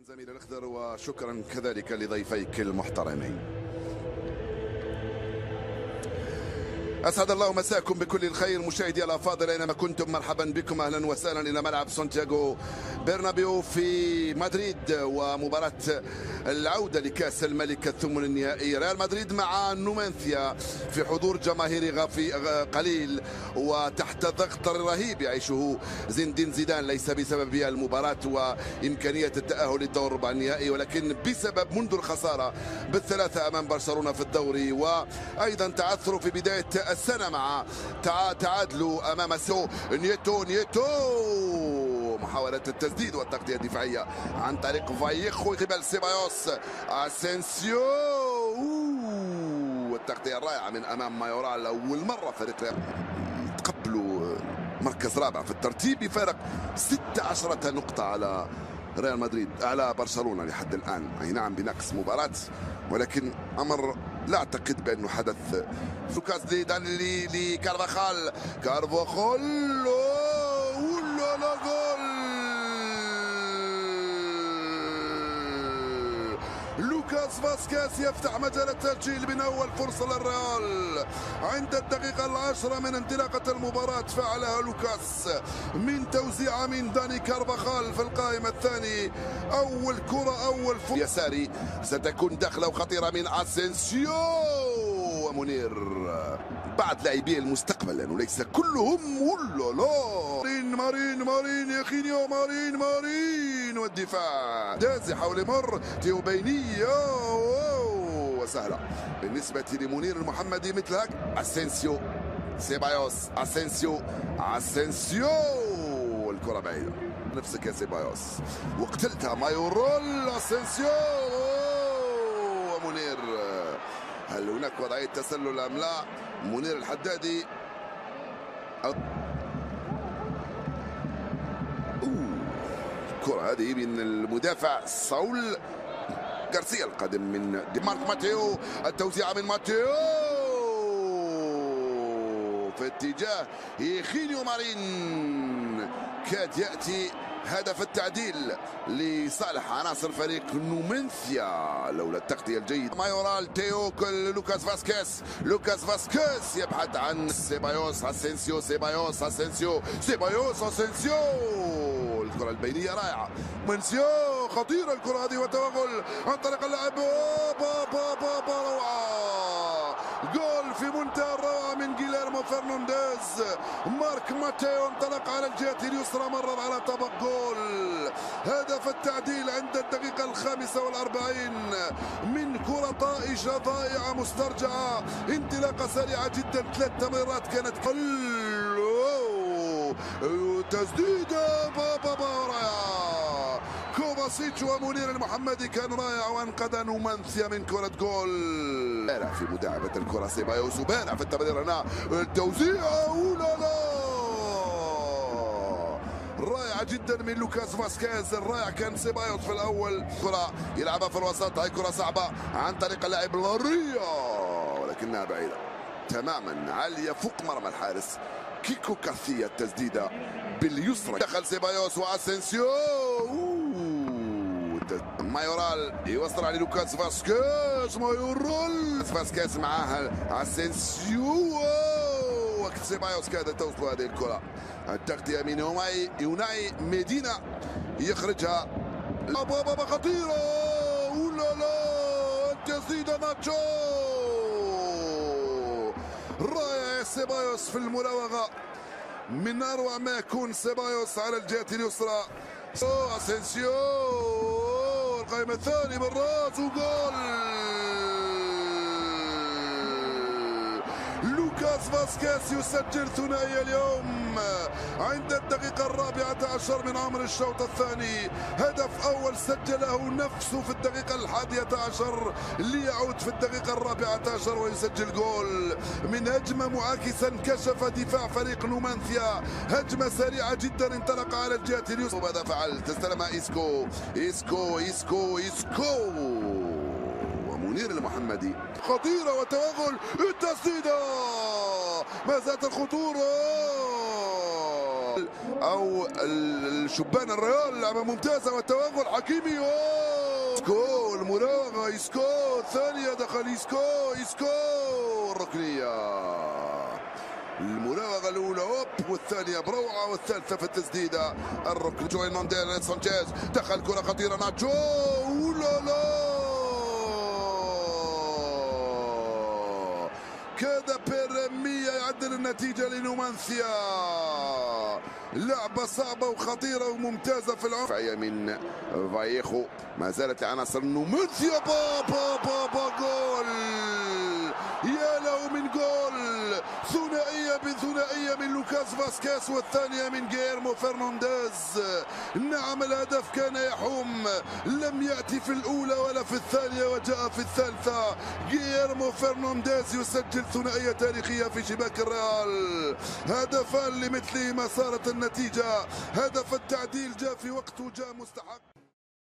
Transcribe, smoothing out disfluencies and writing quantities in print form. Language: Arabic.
زميل الأخضر، وشكرا كذلك لضيفيك المحترمين. أسعد الله مساكم بكل الخير مشاهدي الأفاضل أينما كنتم. مرحبا بكم، أهلا وسهلا إلى ملعب سانتياغو برنابيو في مدريد، ومباراة العودة لكأس الملك الثمن النهائي. ريال مدريد مع نومانثيا في حضور جماهيري قليل وتحت ضغط رهيب يعيشه زين الدين زيدان، ليس بسبب المباراة وإمكانية التأهل للدور ربع النهائي، ولكن بسبب منذ الخسارة بالثلاثة أمام برشلونة في الدوري، وأيضا تعثروا في بداية السنة مع تعادلوا أمام نيتو محاولة التسديد والتغطية الدفاعية عن طريق فايخو قبل سيبايوس. اسينسيو والتغطية الرائعة من أمام مايورال. أول مرة فريق تقبلوا مركز رابع في الترتيب بفارق 16 نقطة على ريال مدريد، على برشلونة لحد الآن. أي نعم بنقص مباراة، ولكن أمر لا أعتقد بأنه حدث. لوكاس لكارفاخال ولا جول. لوكاس فاسكيز يفتح مجال التسجيل من أول فرصة للريال عند الدقيقة 10 من انطلاقة المباراة. فعلها لوكاس من توزيعة من داني كارفاخال في القائم الثاني. أول كرة، أول يساري ستكون دخلة خطيرة من اسينسيو ومنير، بعد لاعبي المستقبل لأنه ليس كلهم مارين يخينيو مارين والدفاع دازي حول مر تيو بيني وسهلة بالنسبة لمنير المحمدي. مثل هيك اسينسيو سيبايوس اسينسيو الكرة بعيدة. نفسك يا سيبايوس وقتلتها مايورال. اسينسيو ومنير، هل هناك وضعية تسلل أم لا؟ منير الحدادي الكرة هذه من المدافع ساول غارسيا القادم من مارك ماتيو. التوزيعة من ماتيو في اتجاه يخينيو مارين، كاد يأتي هدف التعديل لصالح عناصر فريق نومانثيا لولا التغطية الجيدة. مايورال تيو لوكاس فاسكيز يبحث عن سيبايوس اسينسيو الكرة البينية رائعة. منسيو خطيرة الكرة هذه وتوغل عن طريق اللاعب روعة. جول في منتهى الروعة من جيليرمو فرنانديز. مارك ماتيو انطلق على الجهة اليسرى، مرر على طبق جول. هدف التعديل عند الدقيقة 45 من كرة طائشة ضائعة مسترجعة، انطلاقة سريعة جدا، 3 تمريرات كانت تسديدة رائعة. كوفاسيتش ومنير المحمدي كان رائع وانقذ نومانثيا من كرة جول. بارع في مداعبة الكرة سيبايوس، وبارع في التمرير هنا. التوزيع رائعة جدا من لوكاس فاسكيز. الرائع كان سيبايوس في الأول. كرة يلعبها في الوسط، هاي كرة صعبة عن طريق اللاعب لاريا ولكنها بعيدة تماما، عالية فوق مرمى الحارس كيكو كارثيا. التسديدة باليسرى، دخل سيبايوس واسينسيو. مايورال يوصل على لوكاس فاسكيز. فاسكيز معاه اسينسيو، وقت سيبايوس كاد توصل هذه الكرة. التغطية من يوناي ميدينا يخرجها. خطيرة التسديدة ناتشو رائع. سيبايوس في المراوغة، من أروع ما يكون سيبايوس على الجهة اليسرى. اسينسيو القائم الثاني بالراس وجول. لوكاس فاسكيز يسجل ثنائي اليوم عند الدقيقة 14 من عمر الشوط الثاني. هدف أول سجله نفسه في الدقيقة 11 ليعود في الدقيقة 14 ويسجل جول من هجمة معاكسا. كشف دفاع فريق نومانثيا، هجمة سريعة جدا انطلق على الجهة اليسرى. ماذا فعل؟ تستلمها إيسكو منير المحمدي. خطيرة وتوغل التسديدة، ما زالت الخطورة. أو الشبان الريال لعبة ممتازة وتوغل حكيمي. اسكو المراوغة، اسكو الثانية دخل اسكو الركنية. المراوغة الأولى هوب، والثانية بروعة، والثالثة في التسديدة الركن. جوين مونديل سانشيز دخل كرة خطيرة، ناتشو لا لا، كاد بيرمية يعدل النتيجة لنومانسيا. لعبة صعبة وخطيرة وممتازة في العمق من فايخو. ما زالت عناصر نومانسيا. با جول، يا له من جول، ثنائية من لوكاس فاسكيز، والثانية من جيرمو فرنانديز. نعم الهدف كان يحوم، لم يأتي في الأولى ولا في الثانية وجاء في الثالثة. جيرمو فرنانديز يسجل ثنائية تاريخية في شباك الريال. هدفان لمثلهما صارت النتيجة، هدف التعديل جاء في وقته، جاء مستحق.